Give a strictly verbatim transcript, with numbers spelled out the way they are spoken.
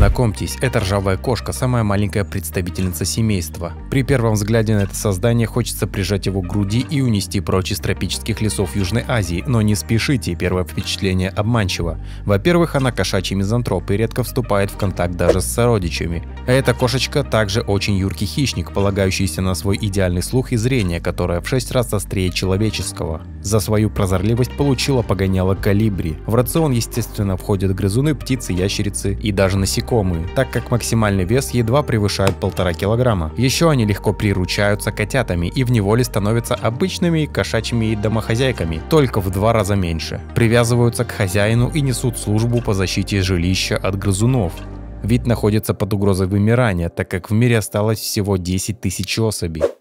Знакомьтесь, это ржавая кошка, самая маленькая представительница семейства. При первом взгляде на это создание хочется прижать его к груди и унести прочь из тропических лесов Южной Азии, но не спешите, первое впечатление обманчиво. Во-первых, она кошачий мизантроп и редко вступает в контакт даже с сородичами. А эта кошечка также очень юркий хищник, полагающийся на свой идеальный слух и зрение, которое в шесть раз острее человеческого. За свою прозорливость получила погоняло колибри. В рацион, естественно, входят грызуны, птицы, ящерицы и даже насекомые, так как максимальный вес едва превышает полтора килограмма. Еще они легко приручаются котятами и в неволе становятся обычными кошачьими домохозяйками, только в два раза меньше. Привязываются к хозяину и несут службу по защите жилища от грызунов. Вид находится под угрозой вымирания, так как в мире осталось всего десять тысяч особей.